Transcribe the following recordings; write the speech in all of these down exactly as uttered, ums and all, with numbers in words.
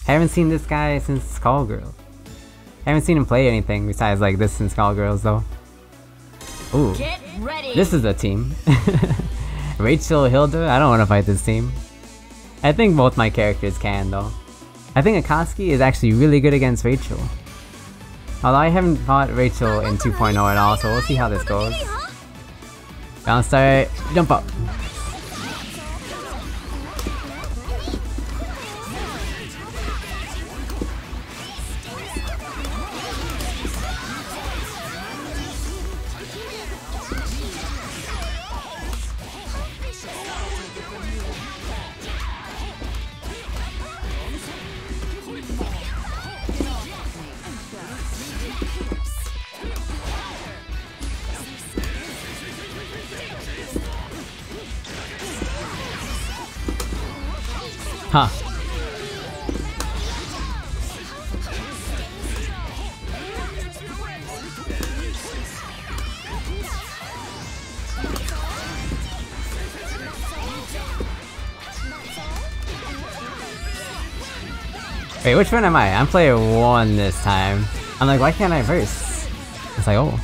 I haven't seen this guy since Skullgirls. I haven't seen him play anything besides like this in Skullgirls though. Ooh, this is a team. Rachel, Hilda, I don't want to fight this team. I think both my characters can though. I think Akatsuki is actually really good against Rachel. Although I haven't fought Rachel in two point oh at all, so we'll see how this goes. Round start, jump up. Huh. Wait, which one am I? I'm player one this time. I'm like, why can't I verse? It's like, oh.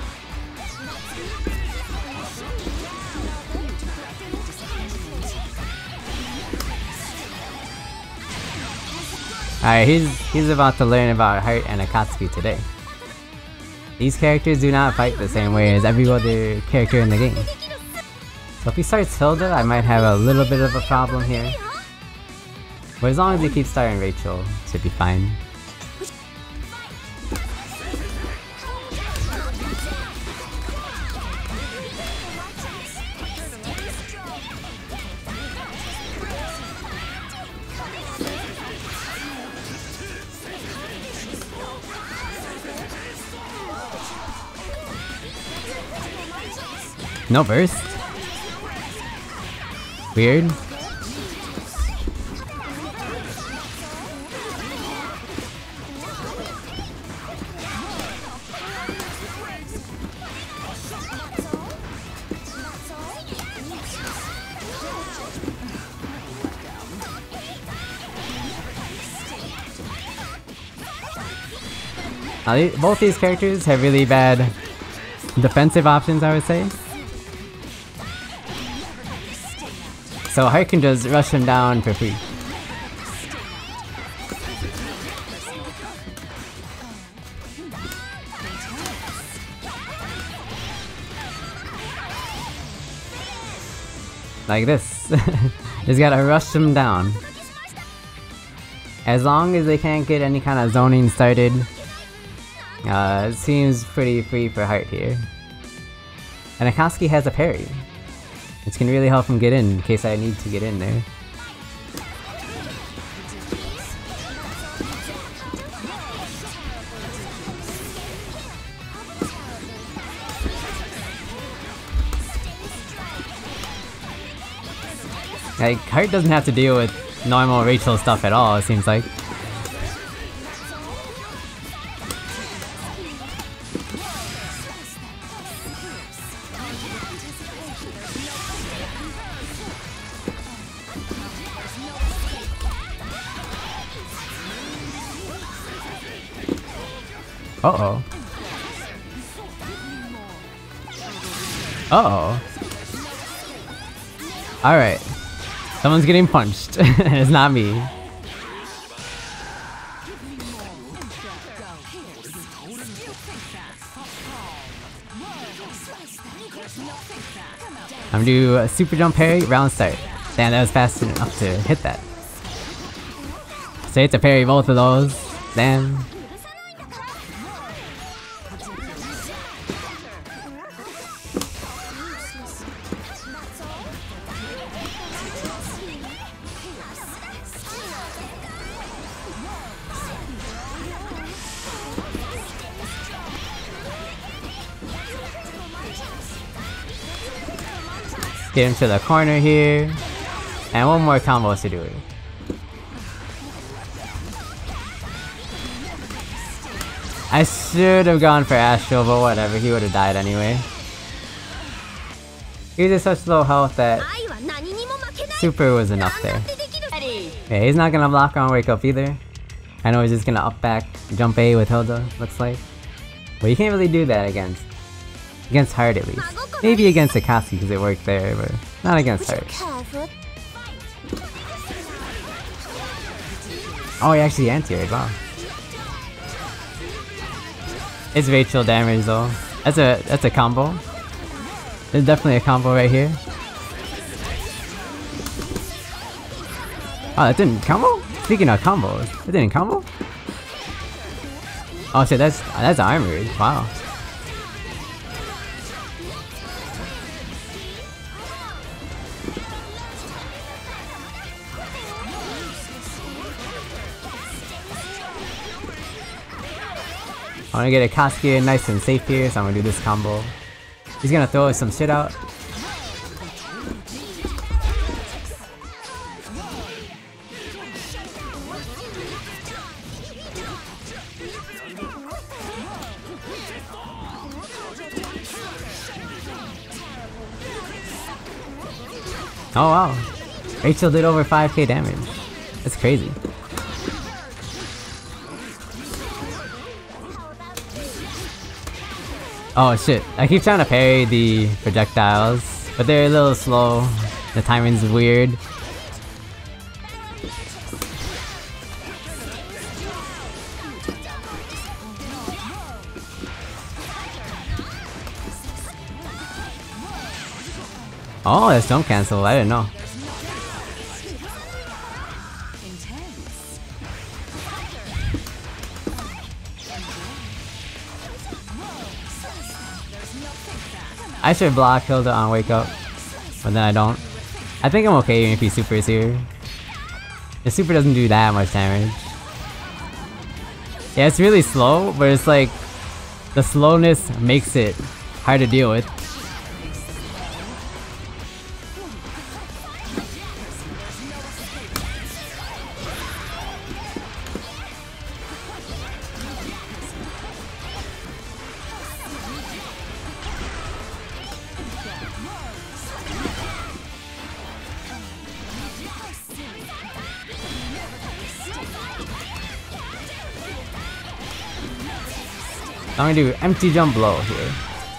Alright, he's, he's about to learn about Heart and Akatsuki today. These characters do not fight the same way as every other character in the game. So if he starts Hilda, I might have a little bit of a problem here. But as long as he keeps starting Rachel, it should be fine. No burst? Weird. Now, both these characters have really bad defensive options, I would say. So Heart can just rush him down for free. Like this. Just gotta rush him down. As long as they can't get any kind of zoning started, uh, it seems pretty free for Heart here. And Akatsuki has a parry, which can really help him get in, in case I need to get in there. Like, Heart doesn't have to deal with normal Rachel stuff at all, it seems like. Uh-oh. Uh-oh. Alright. Someone's getting punched. It's not me. I'm gonna do a super jump parry, round start. Damn, that was fast enough to hit that. So it's a parry both of those. Damn. Get him to the corner here. And one more combo to do it. I should have gone for Astral, but whatever, he would have died anyway. He's at such low health that Super was enough there. Yeah, he's not gonna block on Wake Up either. I know he's just gonna up back, jump A with Hilda, looks like. But you can't really do that against against Heart at least. Maybe against Akatsuki because it worked there, but not against Heart. Oh, he actually anti-aired, wow. It's Rachel damage though. That's a that's a combo. There's definitely a combo right here. Oh, that didn't combo? Speaking of combos, it didn't combo? Oh shit, that's that's armored. Wow. I wanna get Akatsuki nice and safe here, so I'm gonna do this combo. He's gonna throw some shit out. Oh wow, Rachel did over five K damage. That's crazy. Oh shit, I keep trying to parry the projectiles, but they're a little slow. The timing's weird. Oh, that's jump cancel, I didn't know. I should block Hilda on wake up, but then I don't. I think I'm okay even if he supers here. The super doesn't do that much damage. Yeah, it's really slow, but it's like the slowness makes it hard to deal with. I'm gonna do empty jump blow here.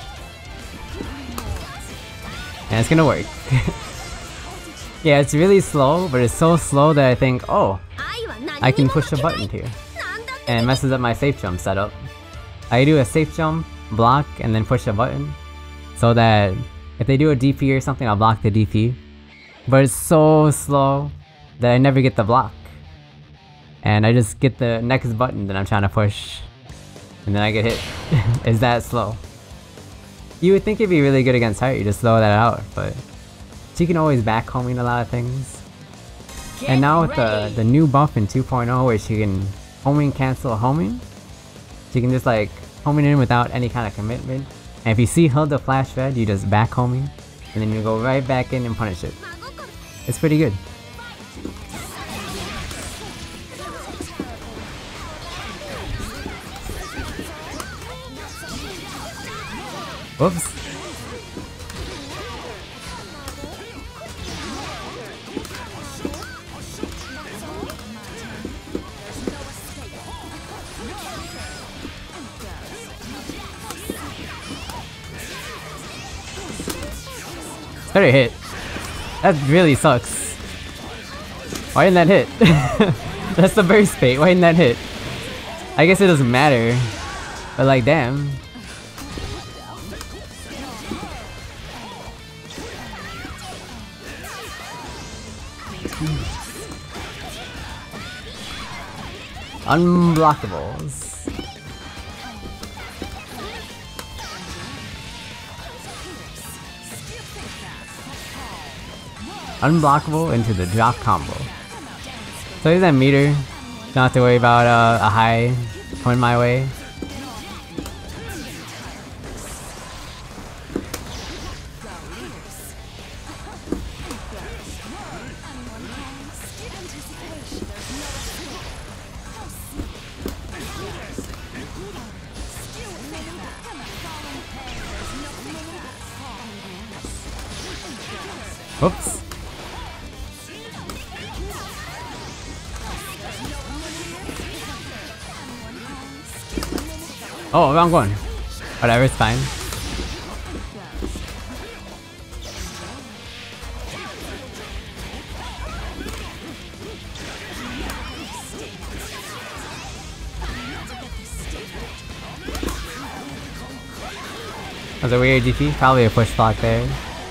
And it's gonna work. Yeah, it's really slow, but it's so slow that I think, oh, I can push a button here. And it messes up my safe jump setup. I do a safe jump, block, and then push a button. So that if they do a D P or something, I'll block the D P. But it's so slow that I never get the block. And I just get the next button that I'm trying to push. And then I get hit. It's that slow. You would think it'd be really good against Heart, you just slow that out, but she can always back homing a lot of things. Get and now with the, the new buff in two point oh where she can homing cancel homing, she can just like homing in without any kind of commitment. And if you see Hilda flash red, you just back homing, and then you go right back in and punish it. It's pretty good. Whoops. Better hit. That really sucks. Why didn't that hit? That's the burst bait. Why didn't that hit? I guess it doesn't matter. But like, damn. Unblockables. Unblockable into the drop combo. So here's that meter. Don't have to worry about uh, a high coming my way. Whoops. Oh, wrong one. Whatever, it's fine. That was a weird D P, probably a push block there.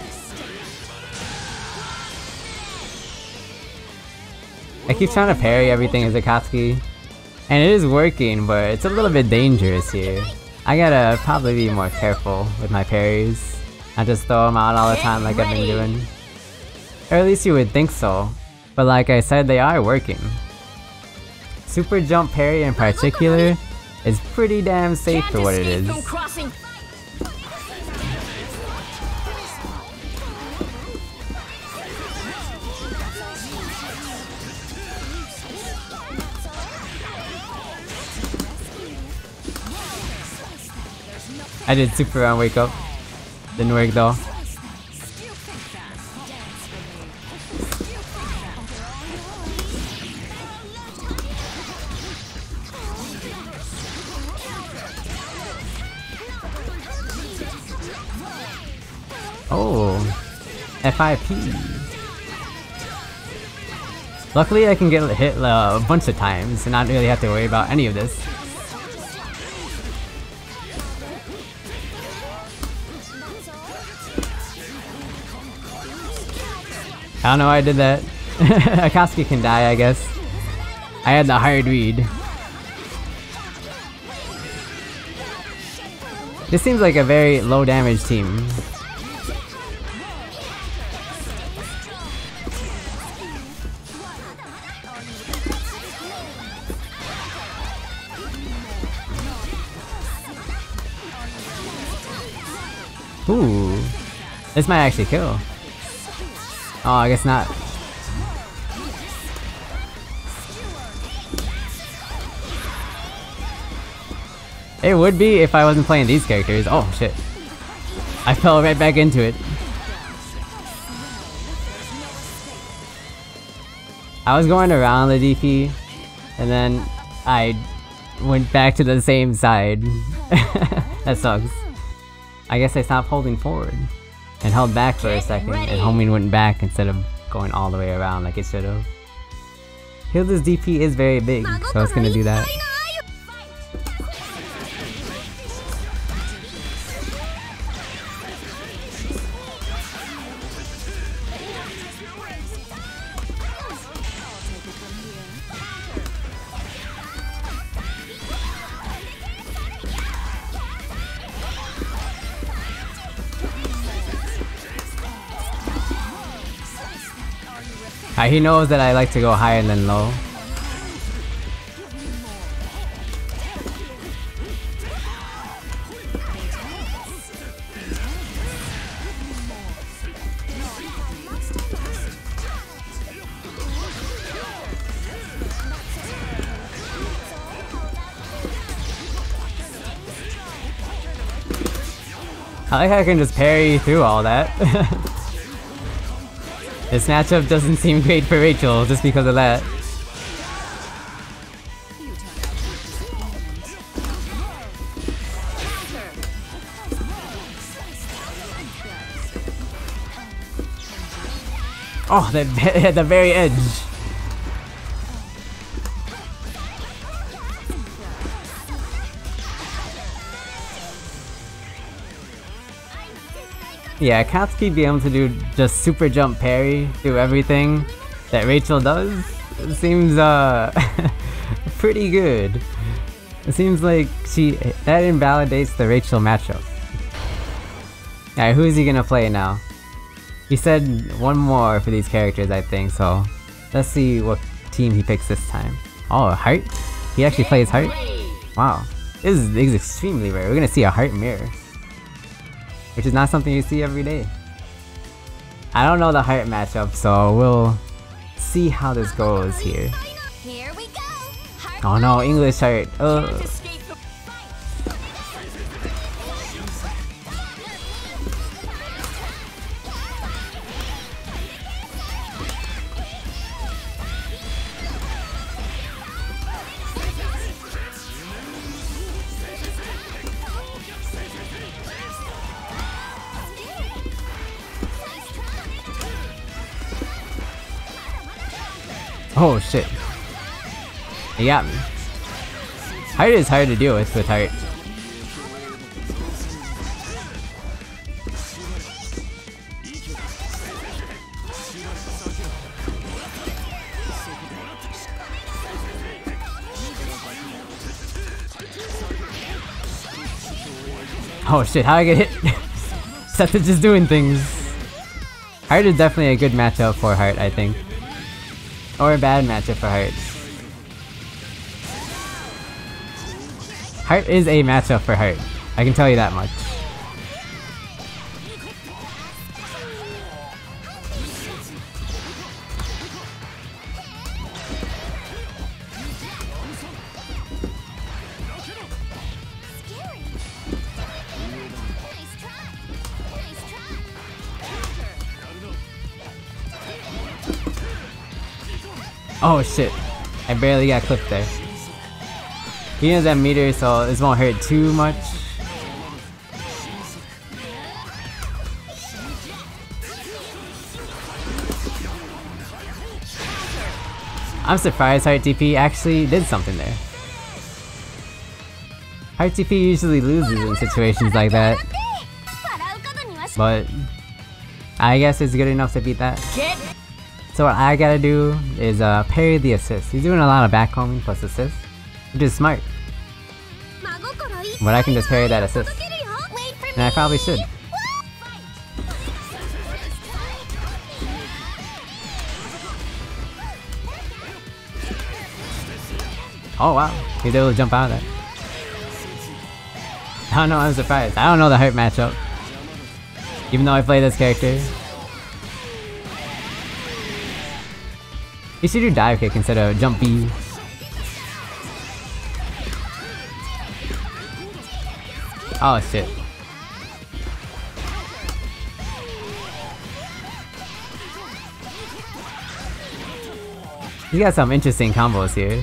I keep trying to parry everything as Akatsuki, and it is working, but it's a little bit dangerous here. I gotta probably be more careful with my parries. I just throw them out all the time like I've been doing. Or at least you would think so, but like I said, they are working. Super jump parry in particular is pretty damn safe for what it is. I did super on wake up. Didn't work though. Oh, F I P. Luckily I can get hit uh, a bunch of times and not really have to worry about any of this. I don't know why I did that. Akatsuki can die, I guess. I had the hard read. This seems like a very low damage team. Ooh, this might actually kill. Oh, I guess not. It would be if I wasn't playing these characters. Oh shit. I fell right back into it. I was going around the D P, and then I went back to the same side. That sucks. I guess I stopped holding forward and held back for a second, and homing went back instead of going all the way around like it should have. Hilda's D P is very big, so it's gonna do that. Uh, he knows that I like to go higher than low. I like how I can just parry through all that. This matchup doesn't seem great for Rachel just because of that. Oh, that at the very edge. Yeah, Akatsuki being able to do just super jump parry through everything that Rachel does seems uh pretty good. It seems like she that invalidates the Rachel matchup. Alright, who is he gonna play now? He said one more for these characters, I think, so let's see what team he picks this time. Oh, Heart? He actually plays Heart? Wow. This is, this is extremely rare. We're gonna see a Heart mirror, which is not something you see every day. I don't know the Heart matchup, so we'll see how this goes here. Here we go. Oh no, English Heart. Ugh. Oh shit. He got me. Heart is hard to deal with with Heart. Oh shit, how I get hit? Seth is just doing things. Heart is definitely a good matchup for Heart, I think. Or a bad matchup for Heart. Heart is a matchup for Heart. I can tell you that much. Oh shit, I barely got clipped there. He has that meter, so this won't hurt too much. I'm surprised Heart T P actually did something there. Heart T P usually loses in situations like that, but I guess it's good enough to beat that. So what I gotta do is uh, parry the assist. He's doing a lot of back homing plus assist, which is smart. But I can just parry that assist. And I probably should. Oh wow, he's able to jump out of that. I don't know, I'm surprised. I don't know the Heart matchup. Even though I play this character. He should do dive kick instead of jump B. Oh shit. He's got some interesting combos here.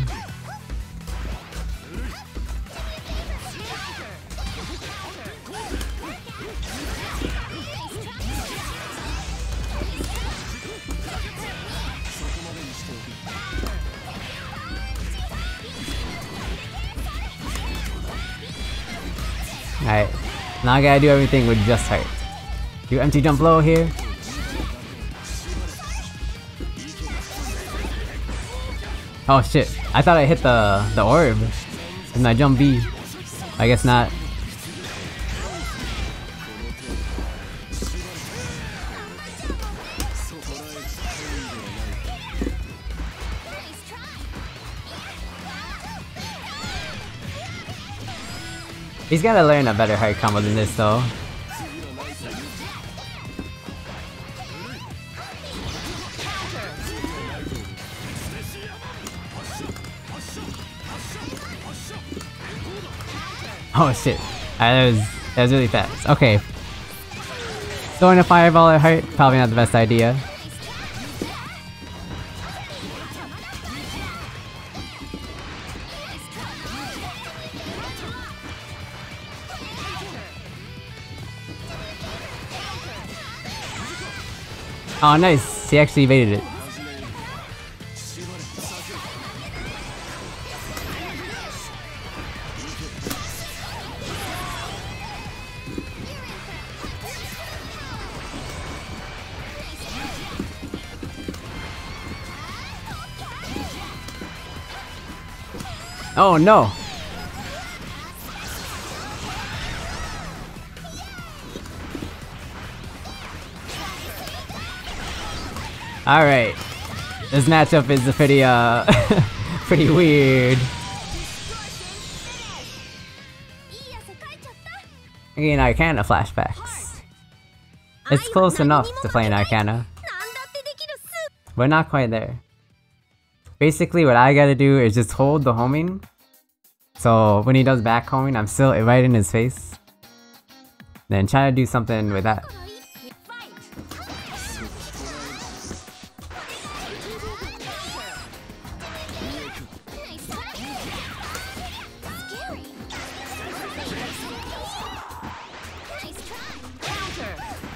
Alright, now I gotta do everything with just Heart. Do empty jump low here. Oh shit, I thought I hit the, the orb with my jump B. I guess not. He's gotta learn a better Heart combo than this though. Oh shit, that was, that was really fast. Okay. Throwing a fireball at Heart, probably not the best idea. Oh nice, he actually evaded it. Oh no! Alright. This matchup is pretty, uh, pretty weird. Again, Arcana flashbacks. It's close enough to play an Arcana, but not quite there. Basically, what I gotta do is just hold the homing, so when he does back homing, I'm still right in his face. Then try to do something with that.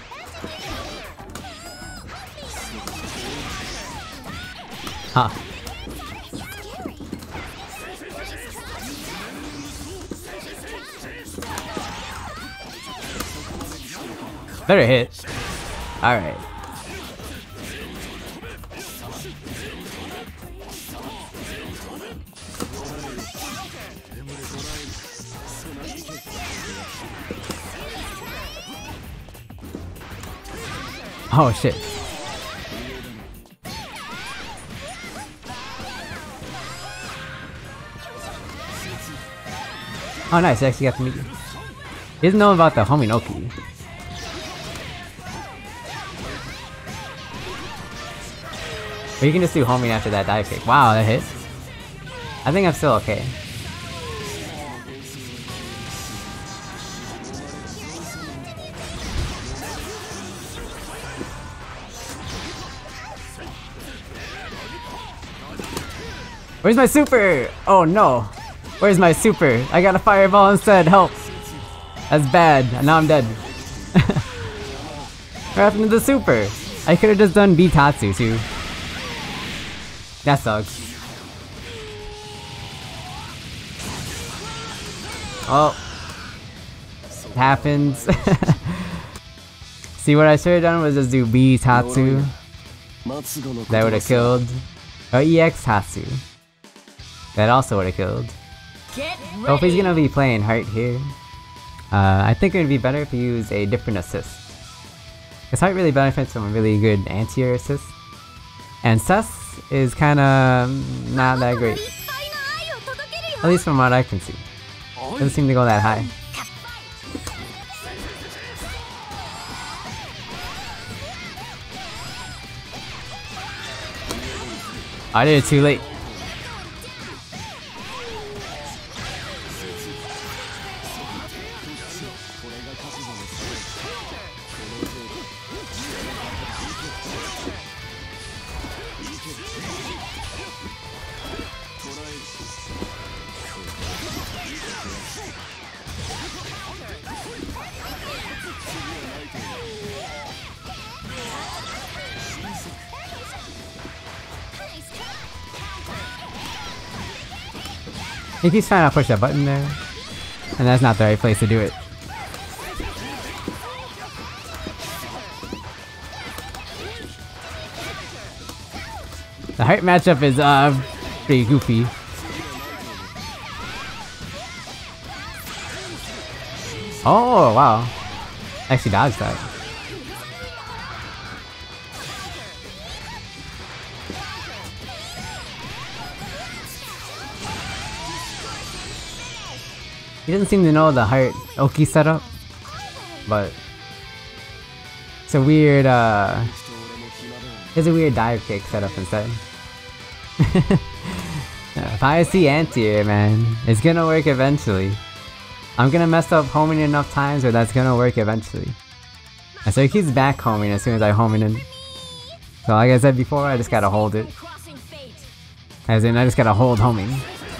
Huh. Better hit. Alright. Oh shit. Oh nice, I actually got to meet you. He doesn't know about the Hominoki. But you can just do homing after that dive kick. Wow, that hit. I think I'm still okay. Where's my super? Oh no. Where's my super? I got a fireball instead. Help. That's bad. And now I'm dead. What happened to the super? I could have just done Bitatsu too. That sucks. Oh. It happens. See, what I should have done was just do Bitatsu. That would have killed. Or E X Tatsu. That also would have killed. So if he's gonna be playing Heart here, uh, I think it would be better if you use a different assist. Because Heart really benefits from a really good anti-air assist. And Cess is kinda not that great. At least from what I can see. Doesn't seem to go that high. I did it too late. He keeps trying to push that button there, and that's not the right place to do it. The Heart matchup is uh pretty goofy. Oh wow, actually dodged that. He doesn't seem to know the Heart Oki setup, but it's a weird, uh, it's a weird dive kick setup instead. If I see anti-air, man, it's gonna work eventually. I'm gonna mess up homing enough times where that's gonna work eventually. And so he keeps back homing as soon as I homing in. So like I said before, I just gotta hold it. As in, I just gotta hold homing.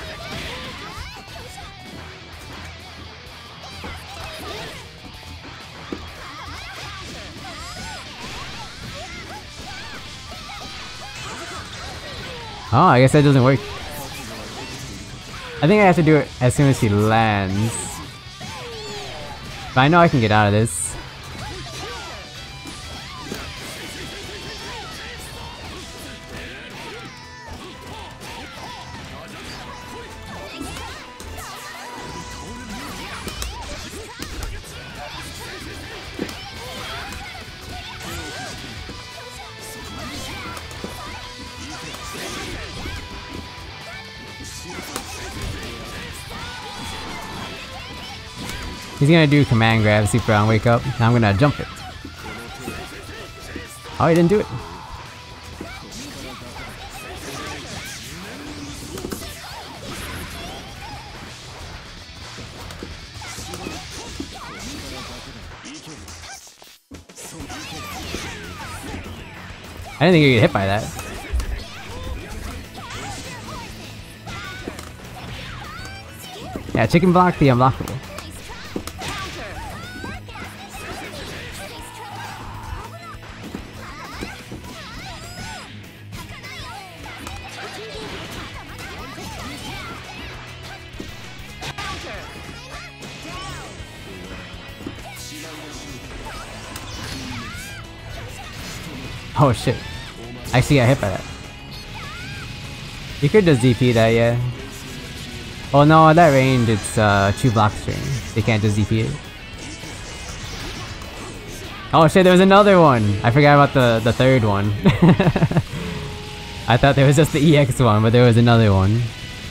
Oh, I guess that doesn't work. I think I have to do it as soon as he lands. But I know I can get out of this. He's gonna do command grab, super on wake up, and I'm gonna jump it. Oh, he didn't do it. I didn't think you could get hit by that. Yeah, chicken block the unblockable. Oh shit. I actually got hit by that. You could just D P that, yeah. Oh no, at that range it's uh, two block string. You can't just D P it. Oh shit, there was another one! I forgot about the, the third one. I thought there was just the E X one, but there was another one.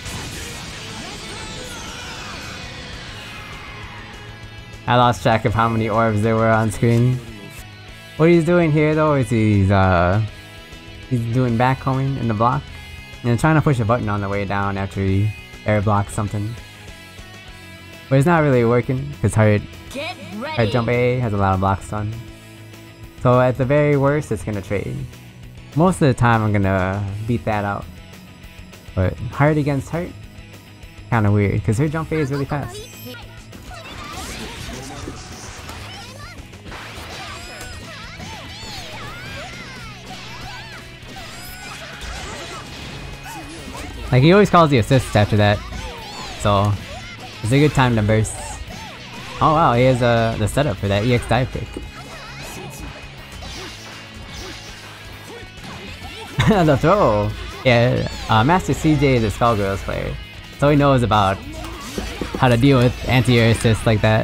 I lost track of how many orbs there were on screen. What he's doing here though is he's uh he's doing backcombing in the block and trying to push a button on the way down after he air blocks something. But it's not really working because hard, hard jump A has a lot of blocks done. So at the very worst it's gonna trade. Most of the time I'm gonna beat that out. But hard against hard? Kinda weird because her jump A is really fast. Like, he always calls the assists after that, so it's a good time to burst. Oh wow, he has uh, the setup for that E X dive kick. The throw! Yeah, uh, Master C J is a Skullgirls player, so he knows about how to deal with anti-air assists like that.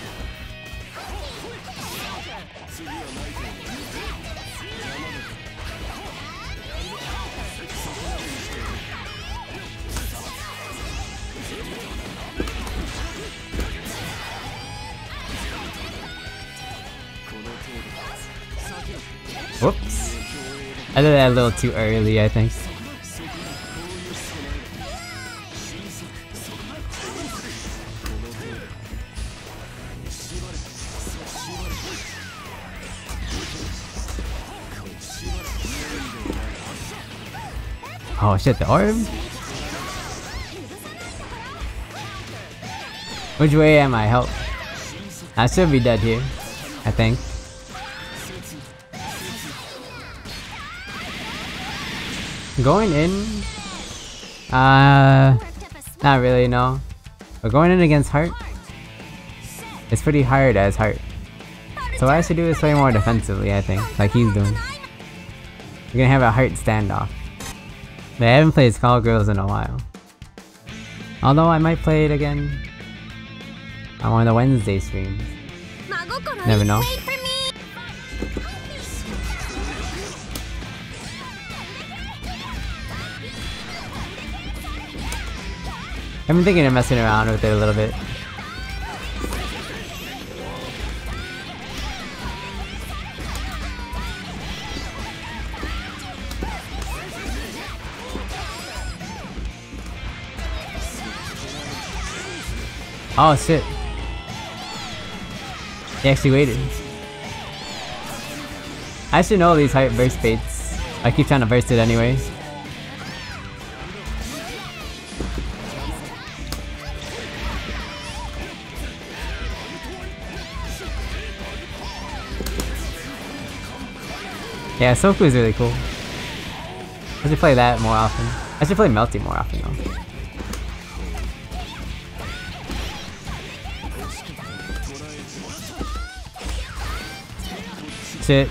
Whoops. I did that a little too early, I think. Oh shit, the orb? Which way am I? Help. I should be dead here, I think. Going in? Uh, not really, no. But going in against Heart, it's pretty hard as Heart. So what I should do is play more defensively, I think, like he's doing. We're gonna have a Heart standoff. But I haven't played Skullgirls in a while. Although I might play it again on one of the Wednesday streams. Never know. I've been thinking of messing around with it a little bit. Oh shit. He actually waited. I should know these hype burst baits. I keep trying to burst it anyway. Yeah, Soku is really cool. I should play that more often. I should play Melty more often though. Shit.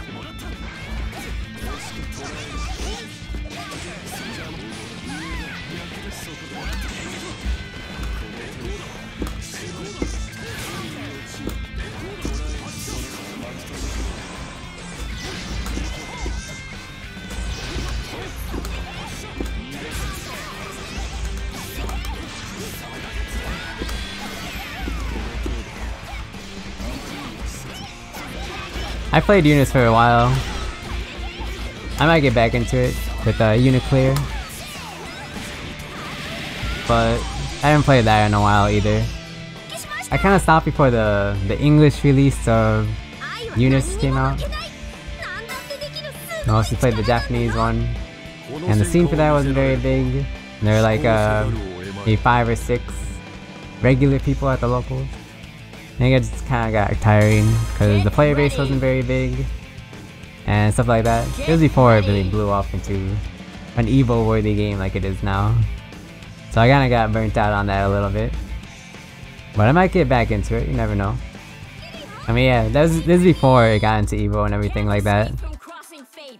I played Eunice for a while. I might get back into it with uh, Uniclear. But I haven't played that in a while either. I kinda stopped before the, the English release of Eunice came out. I also played the Japanese one. And the scene for that wasn't very big. There were like uh, maybe five or six regular people at the locals. I think it just kinda got tiring because the player base wasn't very big and stuff like that. It was before it really blew off into an Evo worthy game like it is now. So I kinda got burnt out on that a little bit. But I might get back into it, you never know. I mean yeah, that was, this is before it got into Evo and everything like that.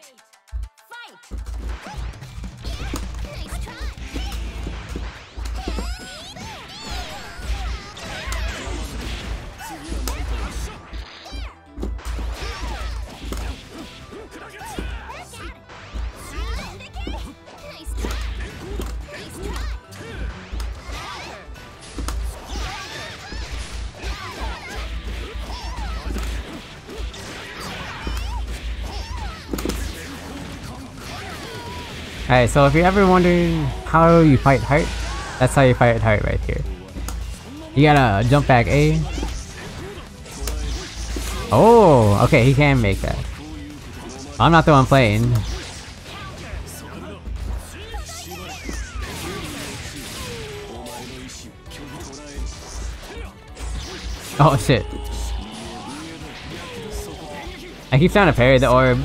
Alright, so if you're ever wondering how you fight Heart, that's how you fight Heart right here. You gotta jump back A. Oh, okay, he can make that. I'm not the one playing. Oh shit. I keep trying to parry the orb.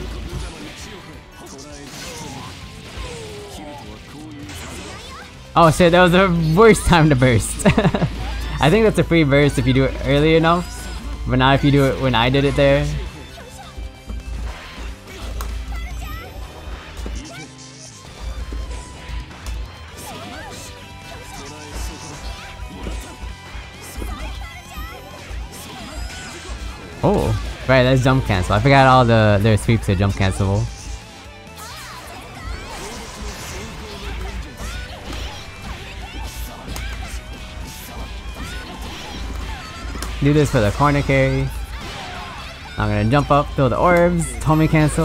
Oh shit, that was the worst time to burst. I think that's a free burst if you do it early enough, but not if you do it when I did it there. Oh, right, that's jump cancel. I forgot all the their sweeps are jump cancelable. Do this for the corner carry. I'm gonna jump up, throw the orbs, homing cancel.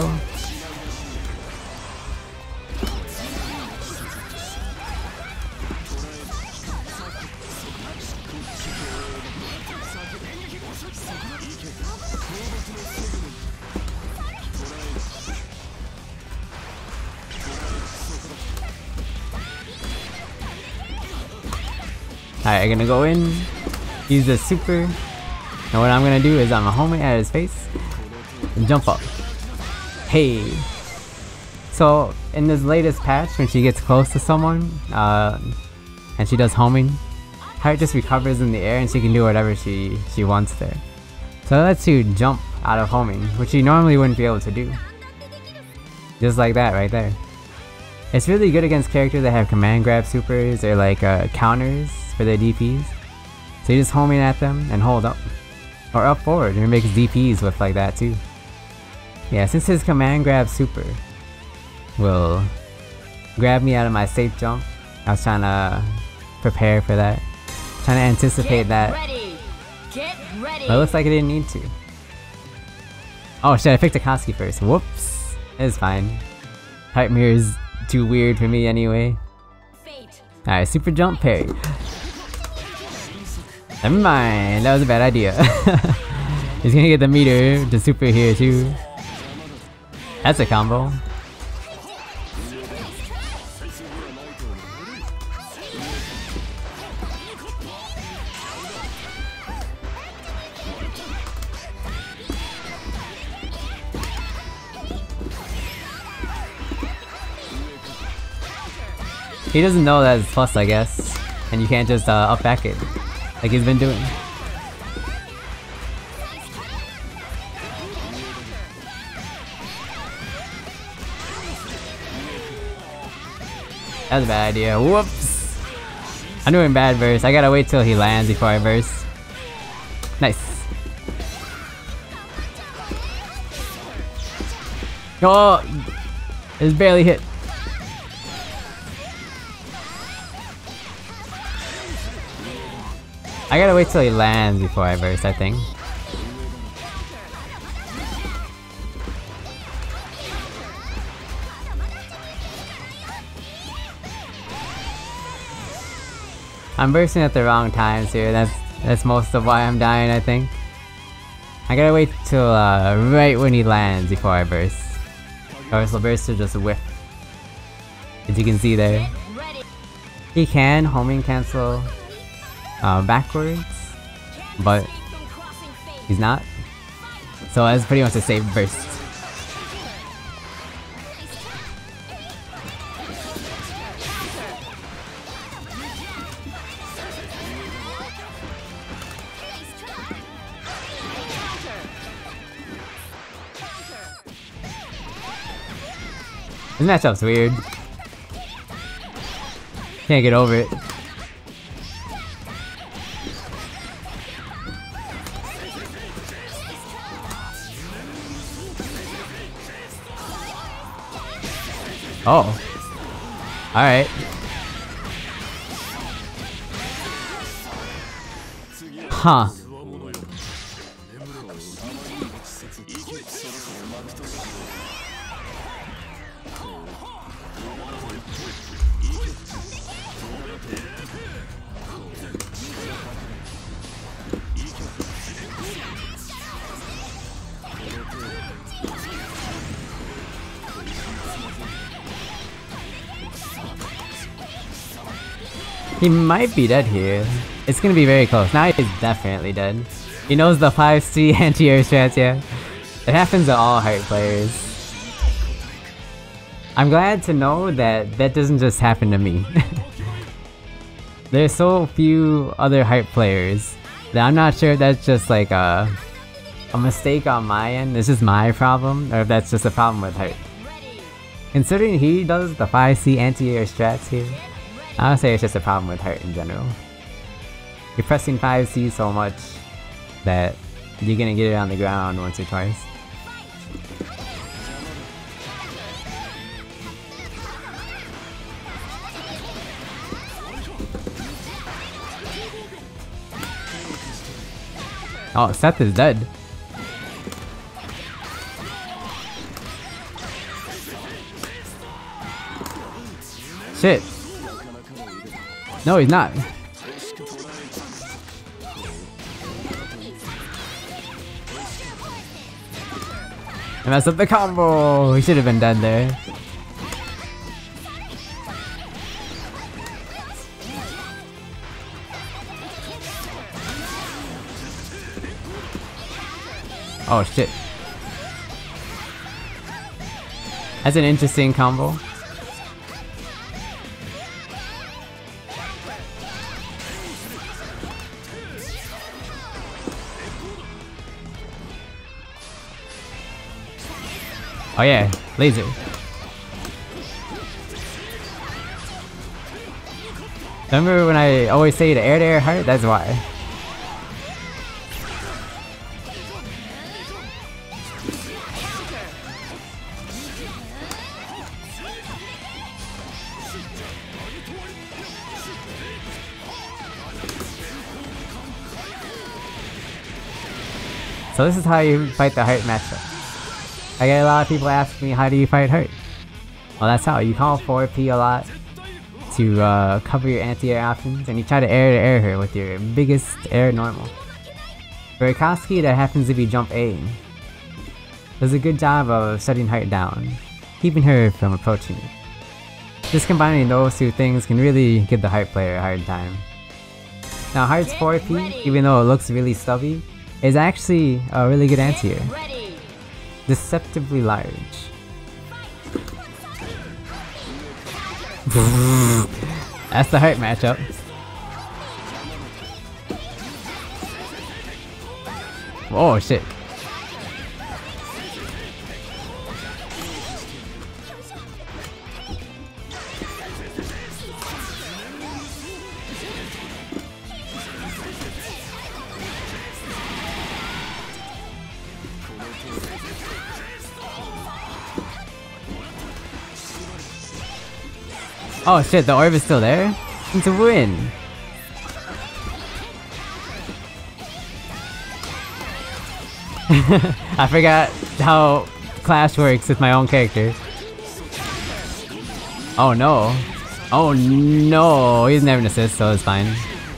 Alright, I'm gonna go in, use the super, and what I'm gonna do is I'm gonna home it at his face, and jump up. Hey! So, in this latest patch, when she gets close to someone, uh, and she does homing, Heart just recovers in the air and she can do whatever she, she wants there. So it lets you jump out of homing, which you normally wouldn't be able to do. Just like that right there. It's really good against characters that have command grab supers or like uh, counters for their D Ps. So you just homing at them and hold up. Or up forward, and it makes D Ps look like that too. Yeah, since his command grab super will grab me out of my safe jump, I was trying to prepare for that. Trying to anticipate Get that. Ready. Get ready. But it looks like I didn't need to. Oh shit, I picked Akatsuki first. Whoops. It's fine. Heart mirror's too weird for me anyway. Alright, super jump parry. Never mind, that was a bad idea. He's gonna get the meter to super here too. That's a combo. He doesn't know that it's plus, I guess, and you can't just uh, up back it like he's been doing. That was a bad idea. Whoops! I'm doing bad burst. I gotta wait till he lands before I burst. Nice. Oh! It's barely hit. I gotta wait till he lands before I burst, I think. I'm bursting at the wrong times here. That's that's most of why I'm dying, I think. I gotta wait till uh, right when he lands before I burst. Or else the burst will just whiff. As you can see there. He can homing cancel Uh, backwards, but he's not. So that's pretty much a safe burst. This matchup's weird. Can't get over it. Oh. Alright. Huh. He might be dead here. It's gonna be very close. Now he's definitely dead. He knows the five C anti-air strats, yeah. It happens to all Heart players. I'm glad to know that that doesn't just happen to me. There's so few other Heart players that I'm not sure if that's just like a, a mistake on my end, it's just my problem, or if that's just a problem with Heart. Considering he does the five C anti-air strats here, I would say it's just a problem with Heart in general. You're pressing five C so much that you're gonna get it on the ground once or twice. Oh, Seth is dead. Shit. No, he's not. I messed up the combo! He should have been dead there. Oh shit. That's an interesting combo. Oh yeah, laser. Remember when I always say the air to air Heart? That's why. So this is how you fight the Heart matchup. I get a lot of people ask me, how do you fight Heart? Well, that's how. You call four P a lot to uh, cover your anti-air options, and you try to air-to-air her with your biggest air normal. For Akatsuki, that happens to be jump A. Does a good job of shutting Heart down, keeping her from approaching you. Just combining those two things can really give the Heart player a hard time. Now Heart's four P, even though it looks really stubby, is actually a really good anti-air. Deceptively large. That's the Heart matchup. Oh shit. Oh shit, the orb is still there? It's a win! I forgot how Clash works with my own character. Oh no. Oh no, he doesn't have an assist, so it's fine.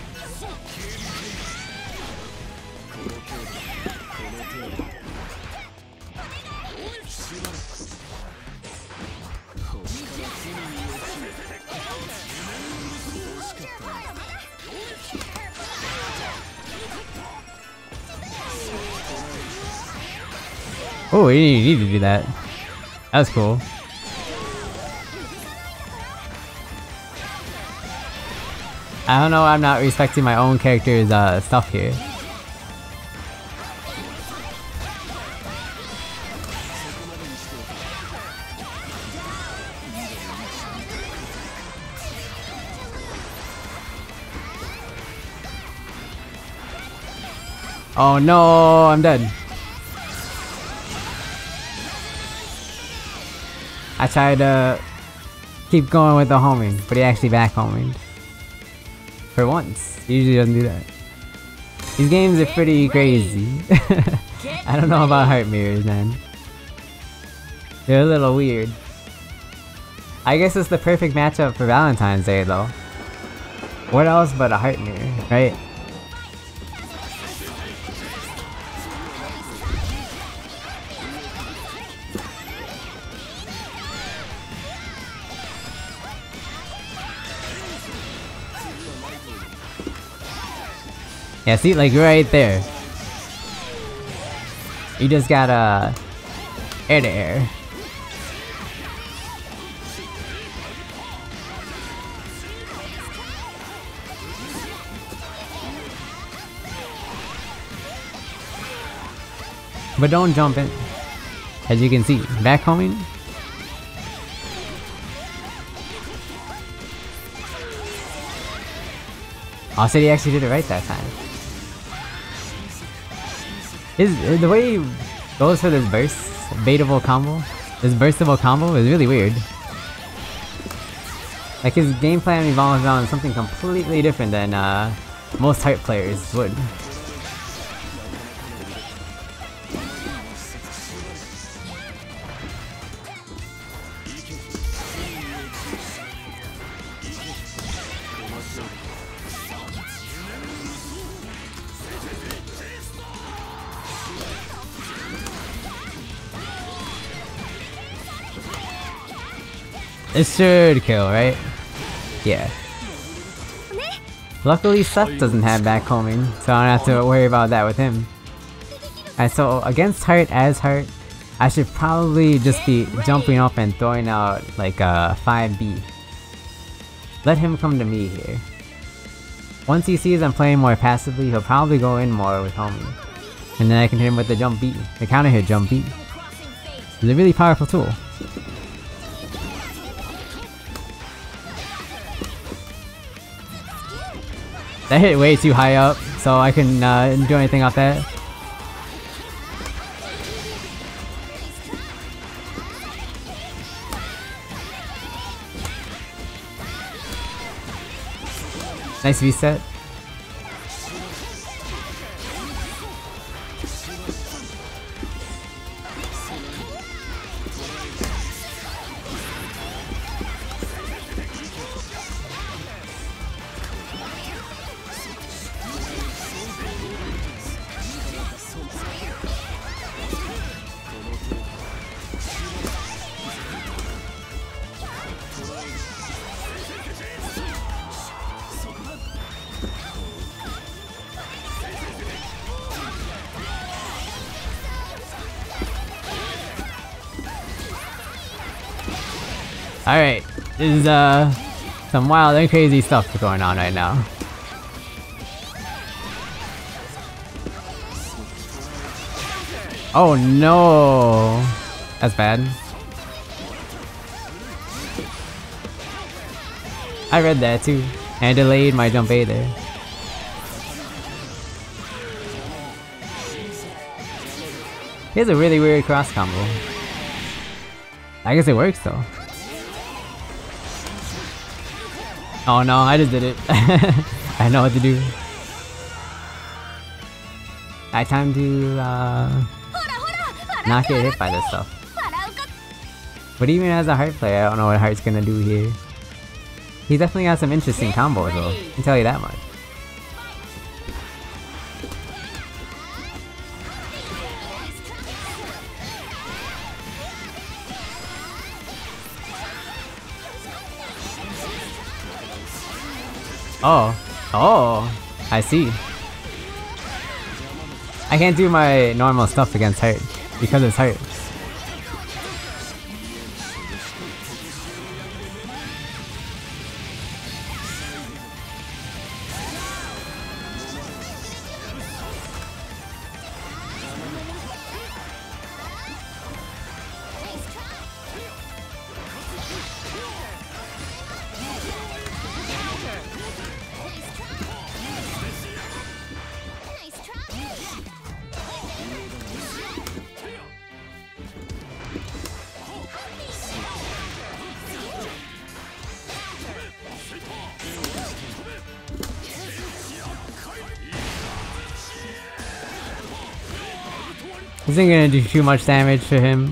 Oh, you need to do that. That was cool. I don't know, I'm not respecting my own character's uh, stuff here. Oh no, I'm dead. I tried to keep going with the homing, but he actually back homing. For once. He usually doesn't do that. These games are pretty crazy. I don't know about Heart mirrors, man. They're a little weird. I guess it's the perfect matchup for Valentine's Day though. What else but a Heart mirror, right? Yeah, see, like right there. You just gotta air to air. But don't jump in. As you can see, back homing. Oh, so he actually did it right that time. His, the way he goes for this burst, baitable combo, this burstable combo is really weird. Like his game plan revolves around something completely different than uh, most Heart players would. It should kill, right? Yeah. Luckily Seth doesn't have back homing, so I don't have to worry about that with him. Alright, so against Heart as Heart, I should probably just be jumping up and throwing out like a five B. Let him come to me here. Once he sees I'm playing more passively, he'll probably go in more with homing. And then I can hit him with the jump B, the counter hit jump B. It's a really powerful tool. That hit way too high up, so I couldn't uh, do anything off that. Nice reset. Alright, this is uh, some wild and crazy stuff going on right now. Oh no! That's bad. I read that too, and delayed my jump A there. He has a really weird cross combo. I guess it works though. Oh no, I just did it. I know what to do. I time to uh, not get hit by this stuff. But even as a Heart player, I don't know what Heart's gonna do here. He definitely got some interesting combos though, I can tell you that much. Oh, oh, I see. I can't do my normal stuff against Heart because it's Heart. This isn't gonna do too much damage to him.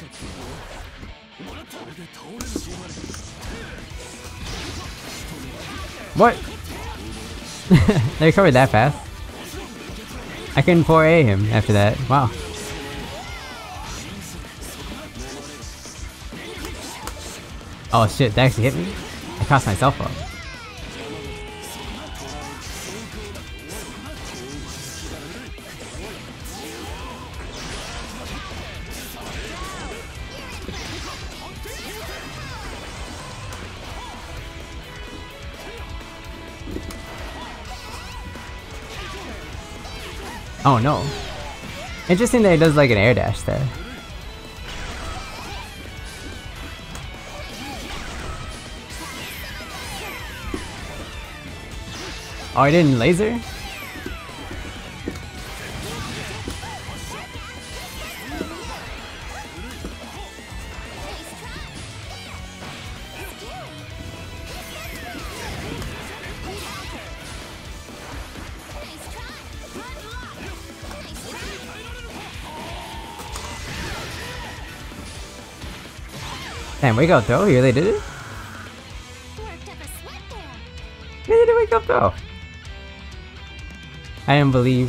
What? They recovered that fast. I couldn't four A him after that. Wow. Oh shit, that actually hit me? I crossed myself up. Oh no. Interesting that he does like an air dash there. Oh, I didn't laser? Damn, wake up throw? You really did it? Really did wake up throw? I didn't believe.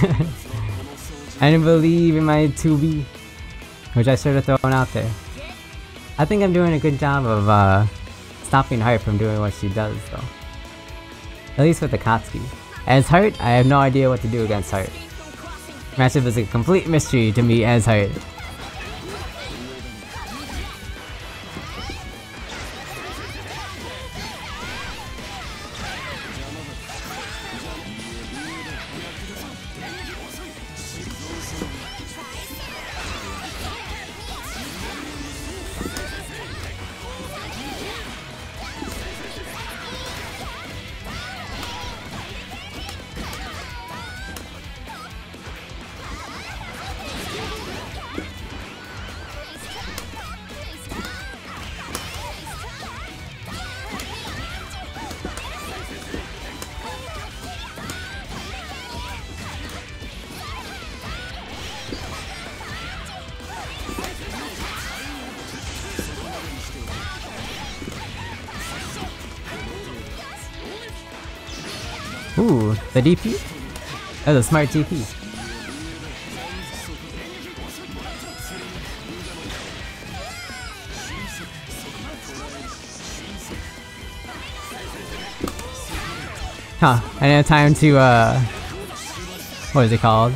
I didn't believe in my two B, which I should have thrown out there. I think I'm doing a good job of uh, stopping Heart from doing what she does, though. At least with the Akatsuki. As Heart, I have no idea what to do against Heart. Matchup is a complete mystery to me as Heart. Ooh, the D P? That was a smart D P. Huh, I didn't have time to, uh... what is it called?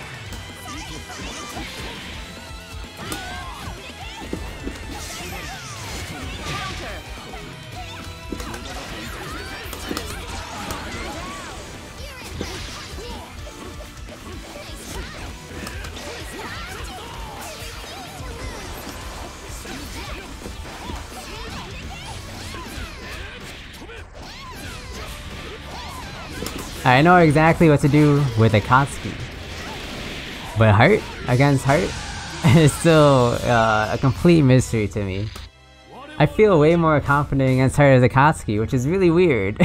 I know exactly what to do with Akatsuki, but Heart against Heart is still uh, a complete mystery to me. I feel way more confident against Heart as Akatsuki, which is really weird.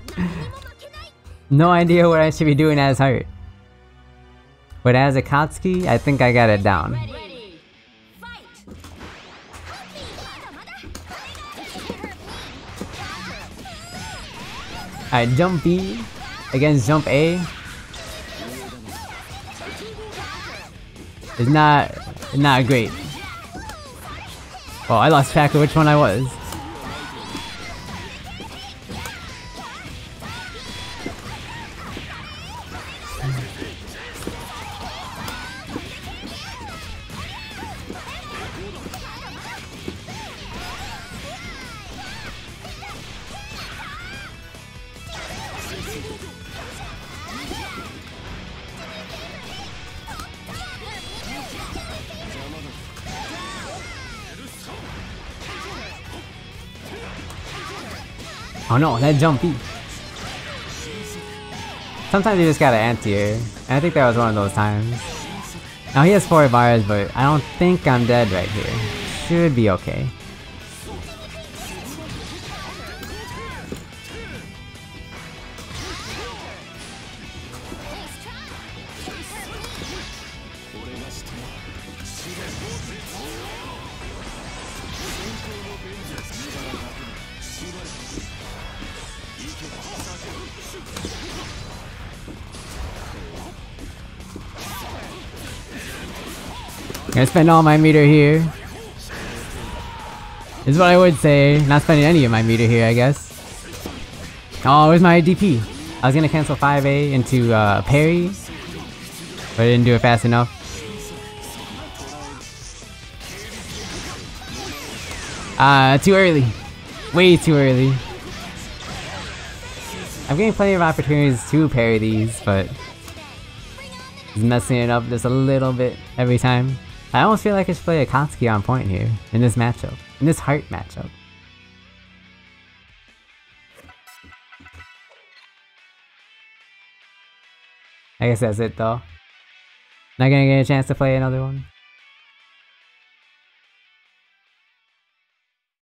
No idea what I should be doing as Heart. But as Akatsuki, I think I got it down. Alright, jump B against jump A is not not great. Oh, I lost track of which one I was. Oh no, that jump B. Sometimes you just gotta anti-air, and I think that was one of those times. Now he has four bars, but I don't think I'm dead right here. Should be okay. Gonna spend all my meter here. Is what I would say. Not spending any of my meter here, I guess. Oh, where's my D P? I was gonna cancel five A into uh, parry, but I didn't do it fast enough. Ah, uh, too early. Way too early. I'm getting plenty of opportunities to parry these, but He's messing it up just a little bit every time. I almost feel like I should play Akatsuki on point here, in this matchup. In this heart matchup. I guess that's it though. Not gonna get a chance to play another one.